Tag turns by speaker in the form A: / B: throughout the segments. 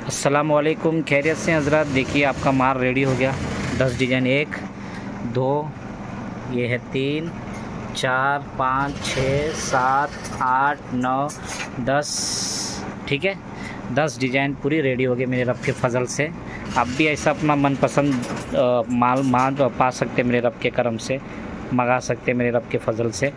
A: अस्सलाम वालेकुम, खैरियत से हज़रात। देखिए आपका माल रेडी हो गया। 10 डिज़ाइन, 1 2 ये है 3 4 5 6 7 8 9 10, ठीक है। 10 डिज़ाइन पूरी रेडी हो गई मेरे रब के फजल से। आप भी ऐसा अपना मनपसंद माल पा सकते मेरे रब के करम से, मंगा सकते मेरे रब के फजल से,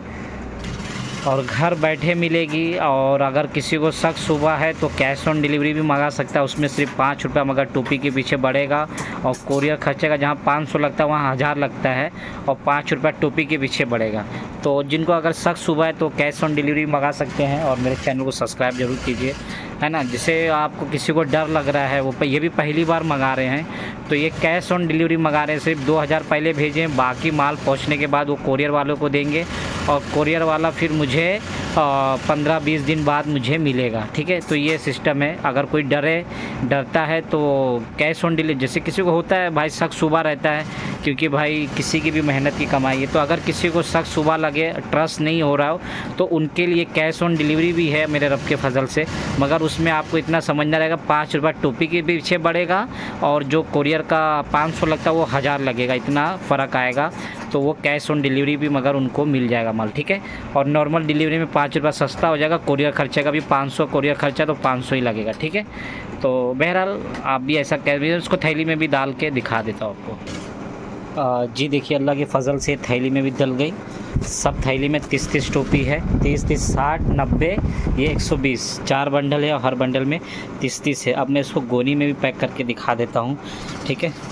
A: और घर बैठे मिलेगी। और अगर किसी को शक सुबह है तो कैश ऑन डिलीवरी भी मंगा सकता है। उसमें सिर्फ 5 रुपया मगर टोपी के पीछे बढ़ेगा, और कोरियर खर्चे का जहाँ 500 लगता है वहाँ 1000 लगता है, और 5 रुपया टोपी के पीछे बढ़ेगा। तो जिनको अगर शक सुबह है तो कैश ऑन डिलीवरी मंगा सकते हैं। और मेरे चैनल को सब्सक्राइब जरूर कीजिए, है ना। जिसे आपको किसी को डर लग रहा है, वो ये भी पहली बार मंगा रहे हैं, तो ये कैश ऑन डिलीवरी मंगा रहे हैं। सिर्फ 2000 पहले भेजें, बाकी माल पहुंचने के बाद वो कोरियर वालों को देंगे, और कोरियर वाला फिर मुझे 15-20 दिन बाद मुझे मिलेगा, ठीक है। तो ये सिस्टम है। अगर कोई डरता है तो कैश ऑन डिलीवरी, जैसे किसी को होता है भाई शक सुबह रहता है, क्योंकि भाई किसी की भी मेहनत की कमाई है, तो अगर किसी को शक सुबह लगे, ट्रस्ट नहीं हो रहा हो, तो उनके लिए कैश ऑन डिलीवरी भी है मेरे रब के फजल से। मगर उसमें आपको इतना समझना रहेगा, 5 रुपये टोपी के पीछे बढ़ेगा, और जो कोरियर का 500 लगता है वो 1000 लगेगा, इतना फ़र्क आएगा। तो वो कैश ऑन डिलीवरी भी मगर उनको मिल जाएगा माल, ठीक है। और नॉर्मल डिलीवरी में 5 रुपये सस्ता हो जाएगा। कोरियर खर्चे का भी 500, कोरियर खर्चा तो 500 ही लगेगा, ठीक है। तो बहरहाल आप भी ऐसा कह रही, उसको थैली में भी डाल के दिखा देता हूँ आपको। जी देखिए, अल्लाह के फजल से थैली में भी डल गई। सब थैली में 30-30 टोपी है। 30-30 60 90, ये 120, 4 बंडल है, और हर बंडल में 30-30 है। अब मैं इसको गोनी में भी पैक करके दिखा देता हूँ, ठीक है।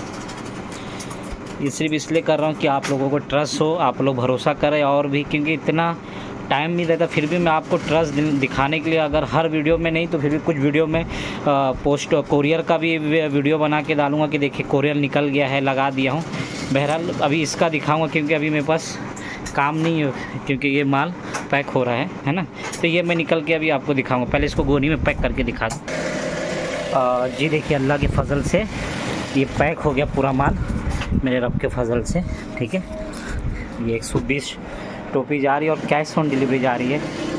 A: ये सिर्फ इसलिए कर रहा हूँ कि आप लोगों को ट्रस्ट हो, आप लोग भरोसा करें। और भी क्योंकि इतना टाइम नहीं रहता, फिर भी मैं आपको ट्रस्ट दिखाने के लिए, अगर हर वीडियो में नहीं तो फिर भी कुछ वीडियो में पोस्ट कोरियर का भी वीडियो बना के डालूँगा कि देखिए कोरियर निकल गया है, लगा दिया हूँ। बहरहाल अभी इसका दिखाऊँगा, क्योंकि अभी मेरे पास काम नहीं है, क्योंकि ये माल पैक हो रहा है ना। तो ये मैं निकल के अभी आपको दिखाऊँगा। पहले इसको गोनी में पैक करके दिखा दूँ। जी देखिए, अल्लाह के फजल से ये पैक हो गया पूरा माल मेरे रब के फजल से, ठीक है। ये 120 टोपी जा रही है, और कैश ऑन डिलीवरी जा रही है।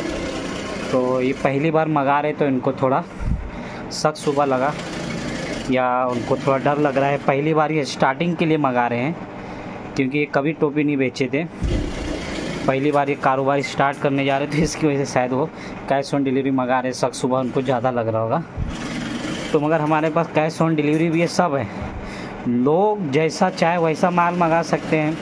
A: तो ये पहली बार मंगा रहे, तो इनको थोड़ा शक सुबह लगा, या उनको थोड़ा डर लग रहा है। पहली बार ये स्टार्टिंग के लिए मंगा रहे हैं, क्योंकि ये कभी टोपी नहीं बेचे थे। पहली बार ये कारोबार स्टार्ट करने जा रहे थे, इसकी वजह से शायद वो कैश ऑन डिलीवरी मंगा रहे। शक सुबह उनको ज़्यादा लग रहा होगा। तो मगर हमारे पास कैश ऑन डिलीवरी भी ये सब है। लोग जैसा चाहे वैसा माल मंगा सकते हैं,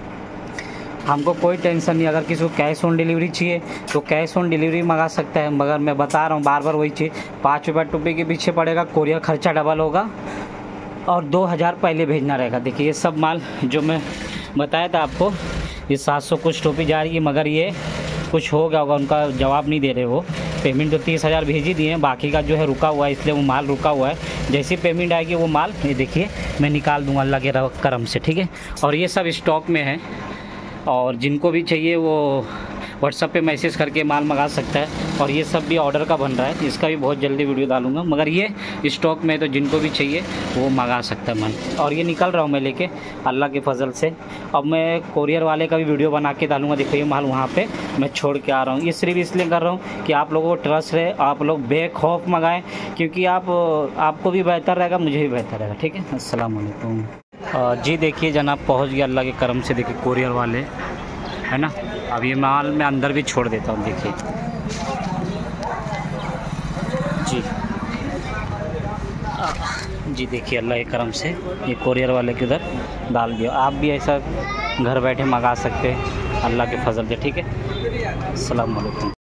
A: हमको कोई टेंशन नहीं। अगर किसी को कैश ऑन डिलीवरी चाहिए तो कैश ऑन डिलीवरी मंगा सकता है। मगर मैं बता रहा हूँ बार बार वही चीज़, 5 रुपये टोपी के पीछे पड़ेगा, कोरियर खर्चा डबल होगा, और 2000 पहले भेजना रहेगा। देखिए ये सब माल जो मैं बताया था आपको, ये 700 कुछ टोपी जा रही है, मगर ये कुछ हो गया होगा, उनका जवाब नहीं दे रहे वो। पेमेंट तो 30,000 भेज ही दिए हैं, बाकी का जो है रुका हुआ है, इसलिए वो माल रुका हुआ है। जैसी पेमेंट आएगी वो माल ये देखिए मैं निकाल दूंगा अल्लाह के करम से, ठीक है। और ये सब स्टॉक में है, और जिनको भी चाहिए वो व्हाट्सएप पे मैसेज करके माल मंगा सकता है। और ये सब भी ऑर्डर का बन रहा है, इसका भी बहुत जल्दी वीडियो डालूंगा। मगर ये स्टॉक में, तो जिनको भी चाहिए वो मंगा सकता है माल। और ये निकल रहा हूँ मैं लेके अल्लाह के फजल से। अब मैं कोरियर वाले का भी वीडियो बना के डालूंगा। देखो ये माल वहाँ पे मैं छोड़ के आ रहा हूँ। ये सिर्फ इसलिए कर रहा हूँ कि आप लोगों को ट्रस्ट रहे, आप लोग बेखौफ मंगाएँ, क्योंकि आपको भी बेहतर रहेगा, मुझे भी बेहतर रहेगा, ठीक है। अस्सलाम वालेकुम। जी देखिए जनाब, पहुँच गया अल्लाह के करम से। देखिए कोरियर वाले, है ना। अब ये माल मैं अंदर भी छोड़ देता हूँ, देखिए जी देखिए अल्लाह के करम से ये कोरियर वाले के उधर डाल दिया। आप भी ऐसा घर बैठे मंगा सकते हैं अल्लाह के फजल से, ठीक है। अस्सलाम वालेकुम।